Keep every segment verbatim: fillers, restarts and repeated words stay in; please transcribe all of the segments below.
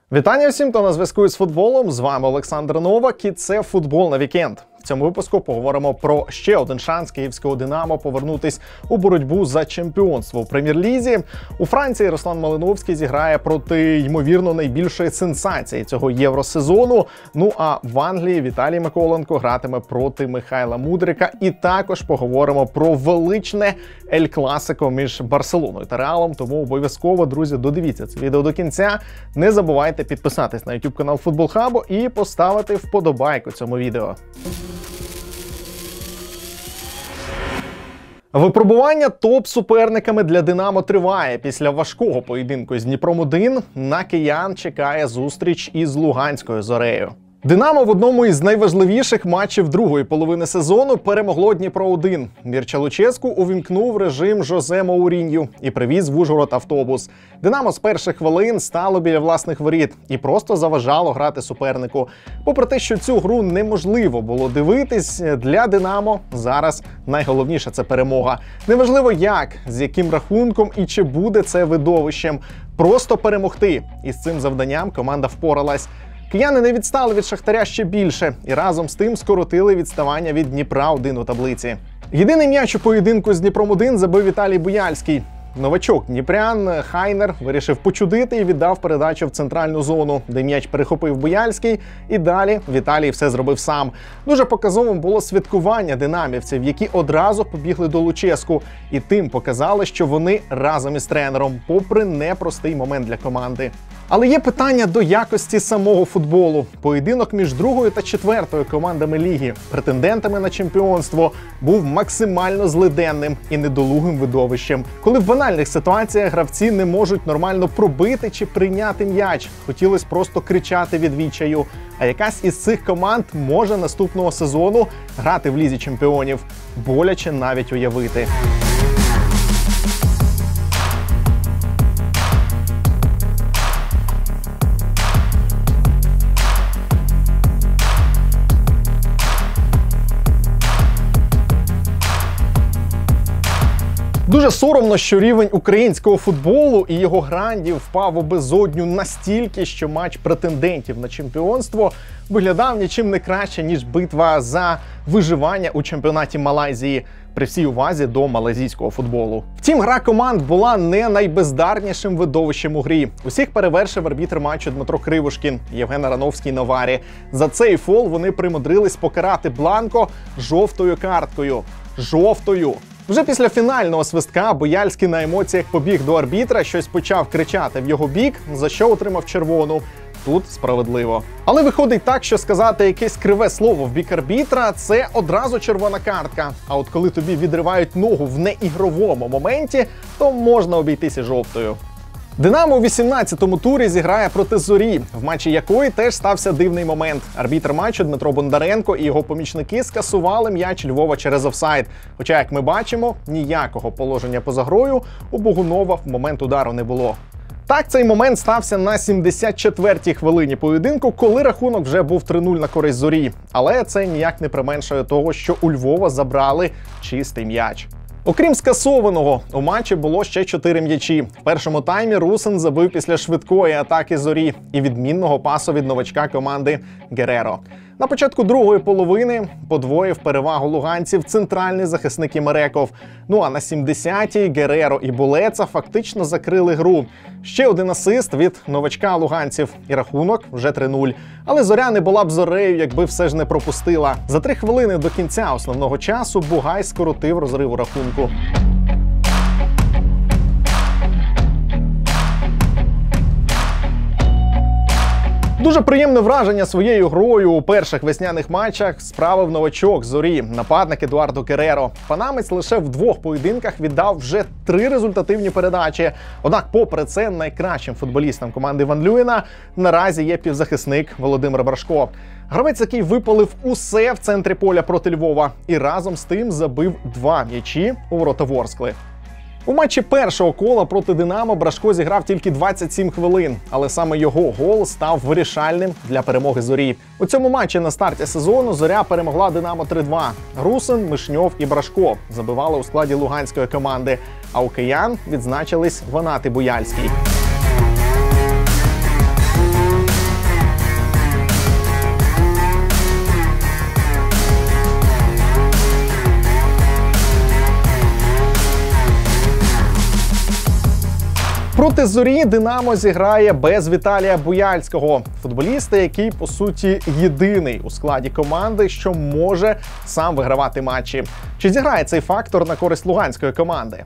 Вітання всім, хто на зв'язку із футболом. З вами Олександр Новак і це «Футбол на вікенд». В цьому випуску поговоримо про ще один шанс київського «Динамо» повернутись у боротьбу за чемпіонство в Прем'єр-лізі. У Франції Руслан Малиновський зіграє проти, ймовірно, найбільшої сенсації цього євросезону. Ну а в Англії Віталій Миколенко гратиме проти Михайла Мудрика. І також поговоримо про величне Ель-Класико між Барселоною та Реалом. Тому обов'язково, друзі, додивіться це відео до кінця. Не забувайте підписатись на ютуб канал Футбол Хабу і поставити вподобайку цьому відео. Випробування топ-суперниками для «Динамо» триває. Після важкого поєдинку з Дніпром один на киян чекає зустріч із Луганською «Зорею». «Динамо» в одному із найважливіших матчів другої половини сезону перемогло Дніпро один. Мірча Луческу увімкнув режим Жозе Моурінью і привіз в Ужгород автобус. «Динамо» з перших хвилин стало біля власних воріт і просто заважало грати супернику. Попри те, що цю гру неможливо було дивитись, для «Динамо» зараз найголовніше – це перемога. Неважливо як, з яким рахунком і чи буде це видовищем. Просто перемогти. І з цим завданням команда впоралась. Кияни не відстали від Шахтаря ще більше і разом з тим скоротили відставання від Дніпра один у таблиці. Єдиний м'яч у поєдинку з Дніпром один забив Віталій Буяльський. Новачок дніпрян Хайнер вирішив почудити і віддав передачу в центральну зону, де м'яч перехопив Буяльський, і далі Віталій все зробив сам. Дуже показовим було святкування динамівців, які одразу побігли до Луческу і тим показали, що вони разом із тренером, попри непростий момент для команди. Але є питання до якості самого футболу. Поєдинок між другою та четвертою командами ліги, претендентами на чемпіонство, був максимально злиденним і недолугим видовищем. Коли в банальних ситуаціях гравці не можуть нормально пробити чи прийняти м'яч, хотілося просто кричати від відчаю. А якась із цих команд може наступного сезону грати в Лізі чемпіонів. Боляче навіть уявити. Дуже соромно, що рівень українського футболу і його грандів впав у безодню настільки, що матч претендентів на чемпіонство виглядав нічим не краще, ніж битва за виживання у чемпіонаті Малайзії, при всій увазі до малайзійського футболу. Втім, гра команд була не найбездарнішим видовищем у грі. Усіх перевершив арбітр матчу Дмитро Кривушкін, Євген Арановський на варі. За цей фол вони примудрились покарати Бланко жовтою карткою. Жовтою! Вже після фінального свистка Буяльський на емоціях побіг до арбітра, щось почав кричати в його бік, за що отримав червону. Тут справедливо. Але виходить так, що сказати якесь криве слово в бік арбітра – це одразу червона картка. А от коли тобі відривають ногу в неігровому моменті, то можна обійтися жовтою. «Динамо» у вісімнадцятому турі зіграє проти «Зорі», в матчі якої теж стався дивний момент. Арбітр матчу Дмитро Бондаренко і його помічники скасували м'яч Львова через офсайд. Хоча, як ми бачимо, ніякого положення поза грою у Богунова в момент удару не було. Так, цей момент стався на сімдесят четвертій хвилині поєдинку, коли рахунок вже був три нуль на користь «Зорі». Але це ніяк не применшує того, що у Львова забрали чистий м'яч. Окрім скасованого, у матчі було ще чотири м'ячі. В першому таймі Русин забив після швидкої атаки «Зорі» і відмінного пасу від новачка команди Гереро. На початку другої половини подвоїв перевагу луганців центральний захисник Імереков. Ну а на сімдесятій Гереро і Булеца фактично закрили гру. Ще один асист від новачка луганців і рахунок вже три нуль. Але «Зоря» не була б «Зорею», якби все ж не пропустила. За три хвилини до кінця основного часу Бугай скоротив розрив у рахунку. Дуже приємне враження своєю грою у перших весняних матчах справив новачок «Зорі», нападник Едуардо Гереро. Панамець лише в двох поєдинках віддав вже три результативні передачі. Однак, попри це, найкращим футболістом команди Ван Люєна наразі є півзахисник Володимир Брашко. Гравець, який випалив усе в центрі поля проти Львова і разом з тим забив два м'ячі у ворота Ворскли. У матчі першого кола проти «Динамо» Брашко зіграв тільки двадцять сім хвилин, але саме його гол став вирішальним для перемоги «Зорі». У цьому матчі на старті сезону «Зоря» перемогла «Динамо» три два. Русин, Мишньов і Брашко забивали у складі луганської команди, а у киян відзначились Ванат і Буяльський. Проти Зорі Динамо зіграє без Віталія Буяльського, футболіста, який, по суті, єдиний у складі команди, що може сам вигравати матчі. Чи зіграє цей фактор на користь луганської команди?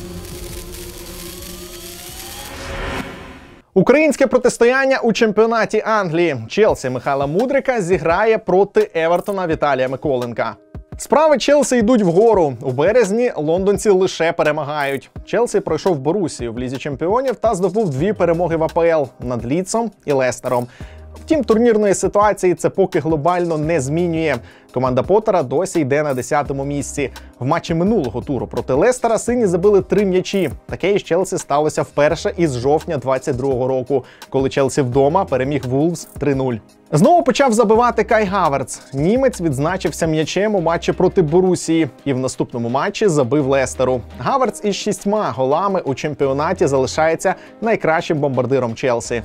Українське протистояння у чемпіонаті Англії. Челсі Михайла Мудрика зіграє проти Евертона Віталія Миколенка. Справи Челсі йдуть вгору. У березні лондонці лише перемагають. Челсі пройшов Борусію в Лізі чемпіонів та здобув дві перемоги в АПЛ над Лідсом і Лестером. Втім, турнірної ситуації це поки глобально не змінює. Команда Поттера досі йде на десятому місці. В матчі минулого туру проти Лестера сині забили три м'ячі. Таке із Челсі сталося вперше із жовтня двадцять другого року, коли Челсі вдома переміг Вулвс три нуль. Знову почав забивати Кай Хаверц. Німець відзначився м'ячем у матчі проти Борусії і в наступному матчі забив Лестеру. Хаверц із шістьма голами у чемпіонаті залишається найкращим бомбардиром Челсі.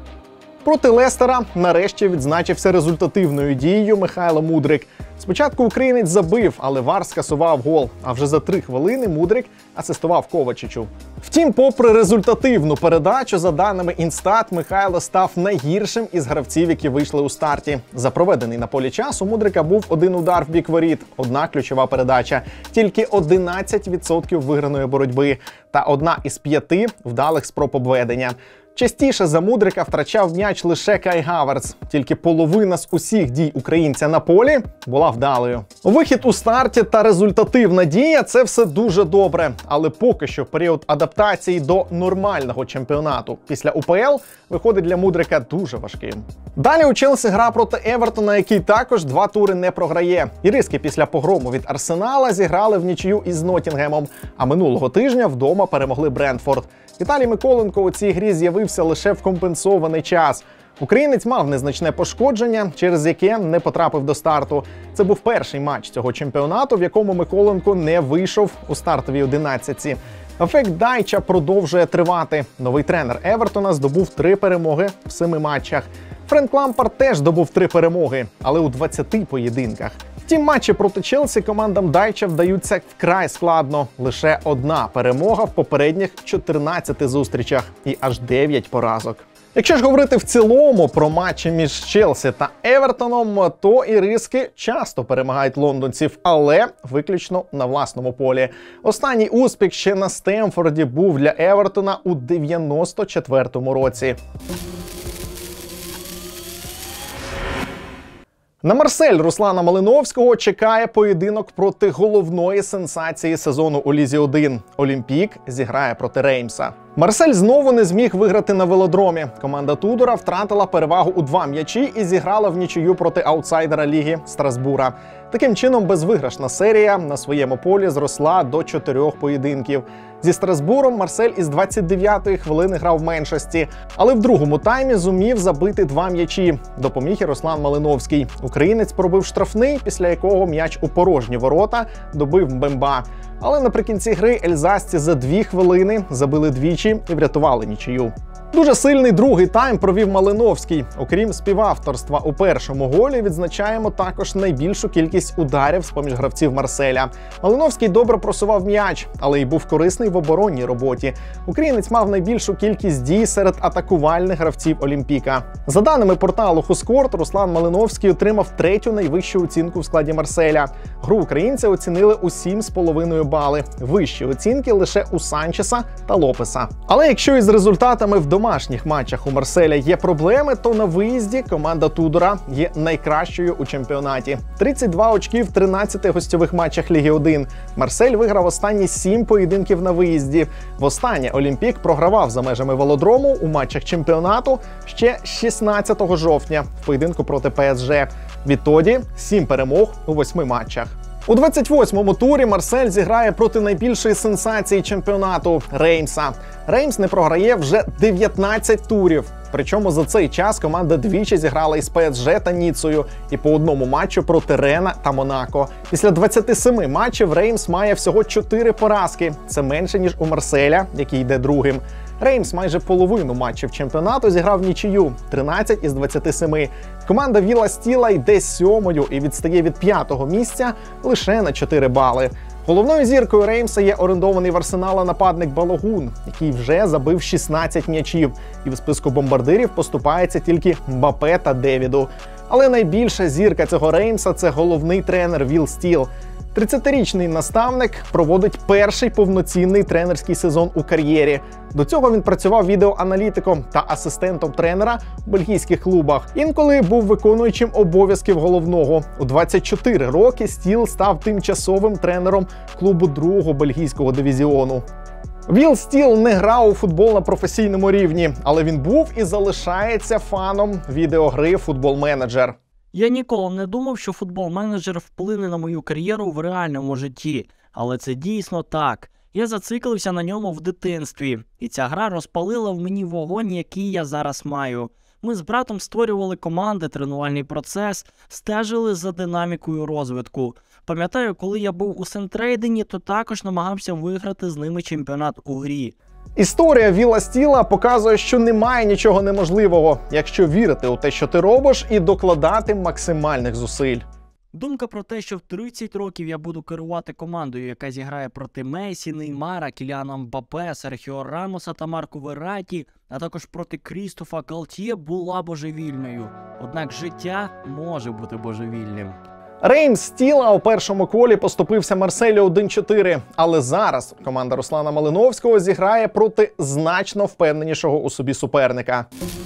Проти Лестера нарешті відзначився результативною дією Михайло Мудрик. Спочатку українець забив, але ВАР скасував гол, а вже за три хвилини Мудрик асистував Ковачичу. Втім, попри результативну передачу, за даними Інстат, Михайло став найгіршим із гравців, які вийшли у старті. За проведений на полі час у Мудрика був один удар в бік воріт, одна ключова передача, тільки одинадцять відсотків виграної боротьби та одна із п'яти вдалих спроб обведення. Частіше за Мудрика втрачав м'яч лише Кай Хаверц. Тільки половина з усіх дій українця на полі була вдалою. Вихід у старті та результативна дія – це все дуже добре. Але поки що період адаптації до нормального чемпіонату після УПЛ виходить для Мудрика дуже важким. Далі у Челсі гра проти Евертона, який також два тури не програє. Іриски після погрому від Арсенала зіграли в нічию із Ноттінгемом, а минулого тижня вдома перемогли Брентфорд. Віталій Миколенко у цій грі з'явився лише в компенсований час. Українець мав незначне пошкодження, через яке не потрапив до старту. Це був перший матч цього чемпіонату, в якому Миколенко не вийшов у стартовій одинадцятці. Ефект Дайча продовжує тривати. Новий тренер Евертона здобув три перемоги в семи матчах. Френк Лампард теж здобув три перемоги, але у двадцяти поєдинках. Втім, матчі проти Челсі командам Дайча вдаються вкрай складно. Лише одна перемога в попередніх чотирнадцяти зустрічах і аж дев'ять поразок. Якщо ж говорити в цілому про матчі між Челсі та Евертоном, то іриски часто перемагають лондонців, але виключно на власному полі. Останній успіх ще на Стемфорді був для Евертона у дев'яносто четвертому році. На Марсель Руслана Малиновського чекає поєдинок проти головної сенсації сезону у Лізі один. Олімпік зіграє проти Реймса. Марсель знову не зміг виграти на велодромі. Команда Тудора втратила перевагу у два м'ячі і зіграла в нічию проти аутсайдера ліги Страсбура. Таким чином, безвиграшна серія на своєму полі зросла до чотирьох поєдинків. Зі Страсбуром Марсель із двадцять дев'ятої хвилини грав в меншості, але в другому таймі зумів забити два м'ячі. Допоміг і Руслан Малиновський. Українець пробив штрафний, після якого м'яч у порожні ворота добив Мбемба. Але наприкінці гри ельзасці за дві хвилини забили двічі і врятували нічию. Дуже сильний другий тайм провів Малиновський. Окрім співавторства у першому голі, відзначаємо також найбільшу кількість ударів з-поміж гравців Марселя. Малиновський добре просував м'яч, але й був корисний в оборонній роботі. Українець мав найбільшу кількість дій серед атакувальних гравців Олімпіка. За даними порталу Хускорт, Руслан Малиновський отримав третю найвищу оцінку в складі Марселя. Гру українця оцінили у сім з половиною бали. Вищі оцінки лише у Санчеса та Лопеса. Але якщо із результатами в домашніх матчах у Марселя є проблеми, то на виїзді команда Тудора є найкращою у чемпіонаті. тридцять два очки в тринадцяти гостьових матчах Ліги один. Марсель виграв останні сім поєдинків на виїзді. Востаннє Олімпік програвав за межами велодрому у матчах чемпіонату ще шістнадцятого жовтня в поєдинку проти ПСЖ. Відтоді сім перемог у восьми матчах. У двадцять восьмому турі Марсель зіграє проти найбільшої сенсації чемпіонату – Реймса. Реймс не програє вже дев'ятнадцять турів. Причому за цей час команда двічі зіграла із ПСЖ та Ніццею і по одному матчу проти Рена та Монако. Після двадцяти семи матчів Реймс має всього чотири поразки. Це менше, ніж у Марселя, який йде другим. Реймс майже половину матчів чемпіонату зіграв нічию – тринадцять із двадцяти семи. Команда Віла Стіла йде сьомою і відстає від п'ятого місця лише на чотири бали. Головною зіркою Реймса є орендований в Арсенала нападник Балогун, який вже забив шістнадцять м'ячів, і в списку бомбардирів поступається тільки Мбапе та Девіду. Але найбільша зірка цього Реймса – це головний тренер Віл Стіл. тридцятирічний наставник проводить перший повноцінний тренерський сезон у кар'єрі. До цього він працював відеоаналітиком та асистентом тренера в бельгійських клубах. Інколи був виконуючим обов'язків головного. У двадцять чотири роки Стіл став тимчасовим тренером клубу другого бельгійського дивізіону. Віл Стіл не грав у футбол на професійному рівні, але він був і залишається фаном відеогри «Футбол-менеджер». Я ніколи не думав, що футбол-менеджер вплине на мою кар'єру в реальному житті, але це дійсно так. Я зациклився на ньому в дитинстві, і ця гра розпалила в мені вогонь, який я зараз маю. Ми з братом створювали команди, тренувальний процес, стежили за динамікою розвитку. Пам'ятаю, коли я був у Сентрейдені, то також намагався виграти з ними чемпіонат у грі. Історія Віла Стіла показує, що немає нічого неможливого, якщо вірити у те, що ти робиш, і докладати максимальних зусиль. Думка про те, що в тридцять років я буду керувати командою, яка зіграє проти Месі, Неймара, Кіліана Мбапе, Серхіо Рамоса та Марко Верраті, а також проти Крістофа Галтьє, була божевільною. Однак життя може бути божевільним. Реймс Стіла у першому колі поступився Марселю один чотири, але зараз команда Руслана Малиновського зіграє проти значно впевненішого у собі суперника.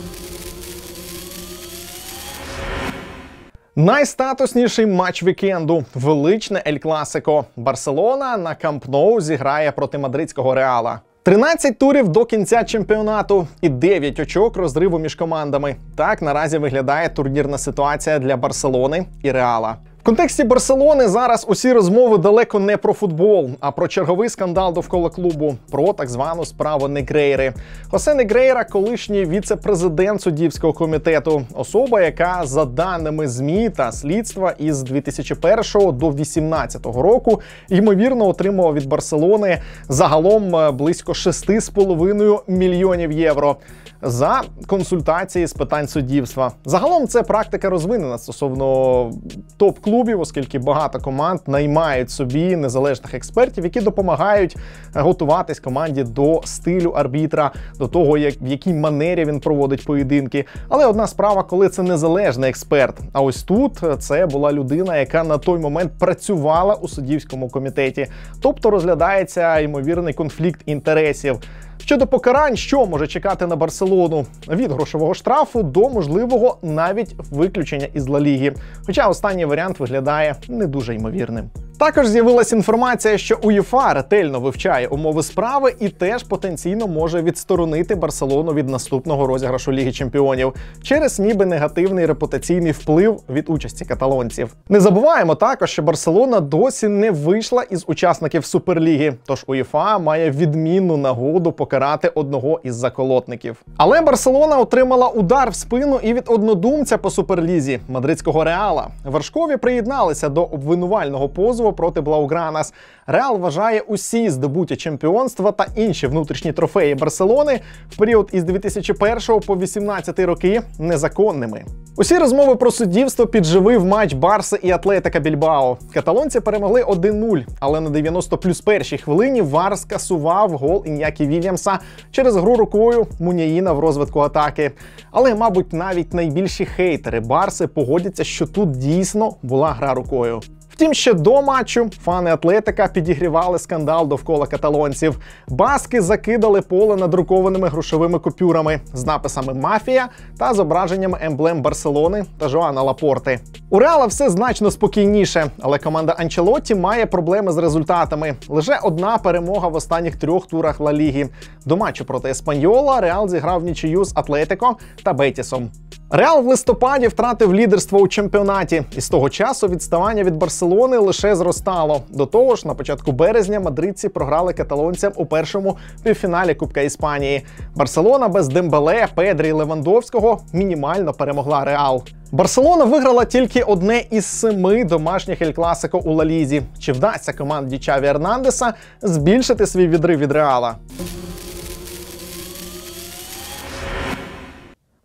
Найстатусніший матч вікенду – величне Ель Класико. Барселона на Камп Ноу зіграє проти мадридського Реала. тринадцять турів до кінця чемпіонату і дев'ять очок розриву між командами. Так наразі виглядає турнірна ситуація для Барселони і Реала. В контексті Барселони зараз усі розмови далеко не про футбол, а про черговий скандал довкола клубу, про так звану справу Негрейри. Хосе Негрейра – колишній віце-президент суддівського комітету, особа, яка за даними ЗМІ та слідства із дві тисячі першого до дві тисячі вісімнадцятого року ймовірно отримував від Барселони загалом близько шести з половиною мільйонів євро за консультації з питань суддівства. Загалом це практика розвинена стосовно топ-клубів, оскільки багато команд наймають собі незалежних експертів, які допомагають готуватись команді до стилю арбітра, до того, як, в якій манері він проводить поєдинки. Але одна справа, коли це незалежний експерт. А ось тут це була людина, яка на той момент працювала у суддівському комітеті. Тобто розглядається ймовірний конфлікт інтересів. Щодо покарань, що може чекати на Барселону? Від грошового штрафу до можливого навіть виключення із Ла Ліги. Хоча останній варіант виглядає не дуже ймовірним. Також з'явилась інформація, що УЄФА ретельно вивчає умови справи і теж потенційно може відсторонити Барселону від наступного розіграшу Ліги Чемпіонів через ніби негативний репутаційний вплив від участі каталонців. Не забуваємо також, що Барселона досі не вийшла із учасників Суперліги, тож УЄФА має відмінну нагоду покарати одного із заколотників. Але Барселона отримала удар в спину і від однодумця по Суперлізі – мадридського Реала. Вершкові приєдналися до обвинувального позову проти Блаугранас. Реал вважає усі здобуті чемпіонства та інші внутрішні трофеї Барселони в період із дві тисячі першого по вісімнадцятий роки незаконними. Усі розмови про суддівство підживив матч Барси і Атлетика Більбао. Каталонці перемогли один нуль, але на дев'яносто плюс першій хвилині ВАР скасував гол Іньякі Вільямса через гру рукою Муняїна в розвитку атаки. Але, мабуть, навіть найбільші хейтери Барси погодяться, що тут дійсно була гра рукою. Втім, ще до матчу фани Атлетика підігрівали скандал довкола каталонців. Баски закидали поле надрукованими грошовими купюрами з написами «Мафія» та зображеннями емблем Барселони та Жоана Лапорти. У Реала все значно спокійніше, але команда Анчелотті має проблеми з результатами. Лише одна перемога в останніх трьох турах Ла Ліги. До матчу проти Еспаньола Реал зіграв нічию з Атлетико та Бетісом. Реал в листопаді втратив лідерство у чемпіонаті, і з того часу відставання від Барселони лише зростало. До того ж, на початку березня мадридці програли каталонцям у першому півфіналі Кубка Іспанії. Барселона без Дембеле, Педрі і Левандовського мінімально перемогла Реал. Барселона виграла тільки одне із семи домашніх Ель Класико у Ла Лізі. Чи вдасться команді Чаві Ернандеса збільшити свій відрив від Реала?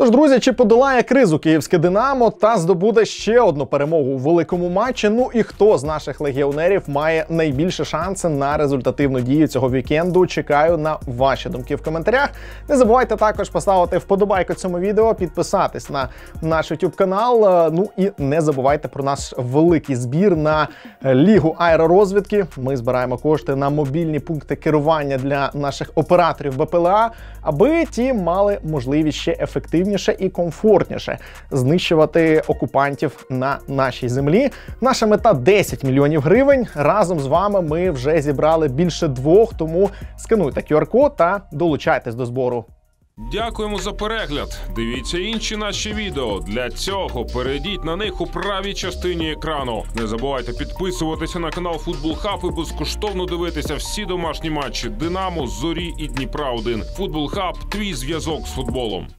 Тож, друзі, чи подолає кризу київське «Динамо» та здобуде ще одну перемогу у великому матчі? Ну і хто з наших легіонерів має найбільше шанси на результативну дію цього вікенду? Чекаю на ваші думки в коментарях. Не забувайте також поставити вподобайку цьому відео, підписатись на наш YouTube канал. Ну і не забувайте про наш великий збір на Лігу аеророзвідки. Ми збираємо кошти на мобільні пункти керування для наших операторів БПЛА, аби ті мали можливість ще ефективніше і комфортніше знищувати окупантів на нашій землі. Наша мета десять мільйонів гривень. Разом з вами ми вже зібрали більше двох, тому скануйте ку ар код та долучайтесь до збору. Дякуємо за перегляд. Дивіться інші наші відео. Для цього перейдіть на них у правій частині екрану. Не забувайте підписуватися на канал Футбол Хаб і безкоштовно дивитися всі домашні матчі Динамо, Зорі і Дніпра один. Футбол Хаб – твій зв'язок з футболом.